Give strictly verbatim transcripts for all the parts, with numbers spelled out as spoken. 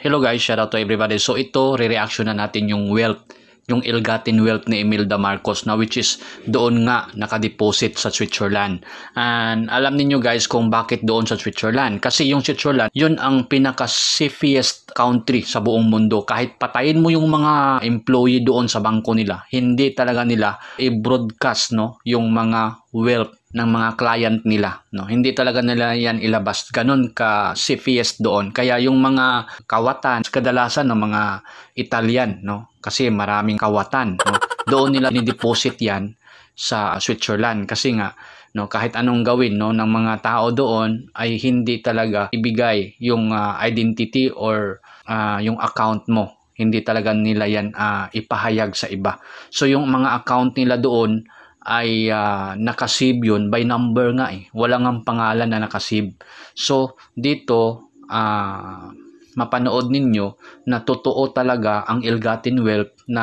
Hello guys, shout out to everybody. So ito, re-reaction na natin yung wealth, yung ill-gotten wealth ni Imelda Marcos na which is doon nga nakadeposit sa Switzerland. And alam niyo guys kung bakit doon sa Switzerland. Kasi yung Switzerland, yun ang pinaka-safest country sa buong mundo. Kahit patayin mo yung mga employee doon sa bangko nila, hindi talaga nila i-broadcast no, yung mga wealth ng mga client nila, no? Hindi talaga nila yan ilabas. Ganun ka safest doon. Kaya yung mga kawatan, kadalasan ng mga Italian, no? Kasi maraming kawatan, no? Doon nila ni-deposit yan sa Switzerland kasi nga, no, kahit anong gawin no ng mga tao doon ay hindi talaga ibigay yung uh, identity or uh, yung account mo. Hindi talaga nila yan uh, ipahayag sa iba. So yung mga account nila doon ay uh, nakasave yun by number nga eh. Walang ang pangalan na nakasave. So dito uh, mapanood ninyo na totoo talaga ang ill-gotten wealth na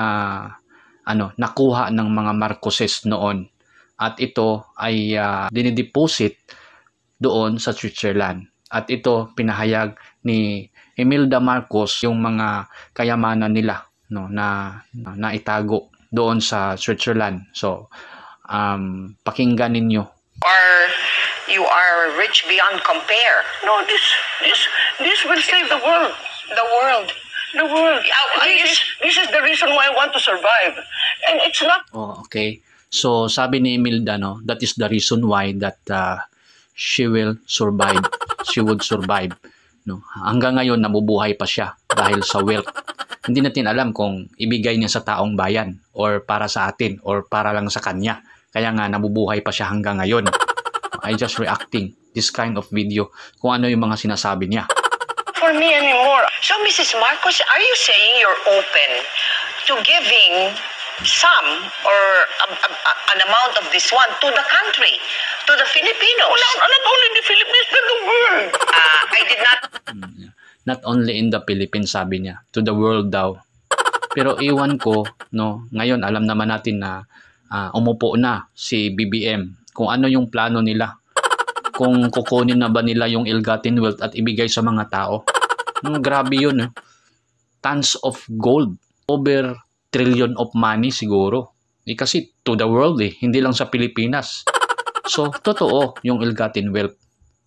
ano nakuha ng mga Marcoses noon. At ito ay uh, dinideposit doon sa Switzerland. At ito pinahayag ni Imelda Marcos yung mga kayamanan nila no na na itago doon sa Switzerland. So um pakinggan ninyo. Or you are rich beyond compare. No, this this this will save the world. The world. The world. Uh, This is, this is the reason why I want to survive. And it's not... Oh, okay. So sabi ni Imelda no, that is the reason why that uh, she will survive. She would survive. No, hanggang ngayon nabubuhay pa siya dahil sa wealth. Hindi natin alam kung ibigay niya sa taong bayan or para sa atin or para lang sa kanya. Kaya nga nabubuhay pa siya hanggang ngayon. I just reacting this kind of video kung ano yung mga sinasabi niya. For me anymore. So, Missus Marcos, are you saying you're open to giving some or a, a, a, an amount of this one to the country, to the Filipinos? Well, not, not only the Philippines, but the world. Uh, I did not... Not only in the Philippines, sabi niya, to the world daw. Pero iwan ko, no, ngayon alam naman natin na uh, umupo na si B B M. Kung ano yung plano nila. Kung kukunin na ba nila yung ill-gotten wealth at ibigay sa mga tao. Hmm, grabe yun. Eh. Tons of gold. Over trillion of money siguro. Eh, kasi to the world eh. Hindi lang sa Pilipinas. So, totoo yung ill-gotten wealth.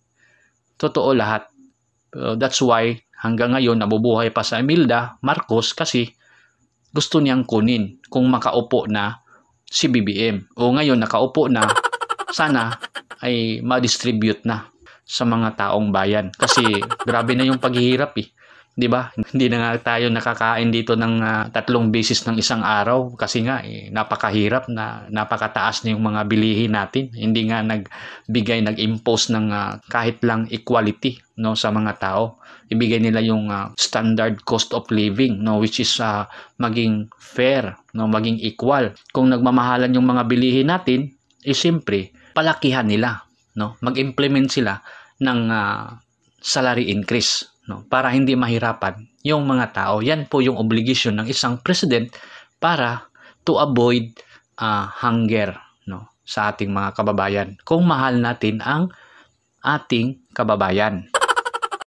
Totoo lahat. Uh, that's why hanggang ngayon nabubuhay pa sa Imelda Marcos kasi gusto niyang kunin kung makaupo na si B B M. O ngayon nakaupo na, sana ay ma-distribute na sa mga taong bayan. Kasi grabe na yung paghihirap eh. 'Di ba? Hindi na nga tayo nakakain dito ng uh, tatlong beses ng isang araw kasi nga eh, napakahirap na napakataas na yung mga bilihin natin. Hindi nga nagbigay nag-impose ng uh, kahit lang equality no sa mga tao. Ibigay nila yung uh, standard cost of living no which is uh, maging fair, no maging equal. Kung nagmamahalan yung mga bilihin natin, eh siyempre palakihan nila, no? Mag-implement sila ng uh, salary increase, no? Para hindi mahirapan yung mga tao. Yan po yung obligation ng isang president para to avoid uh, hunger, no? Sa ating mga kababayan. Kung mahal natin ang ating kababayan.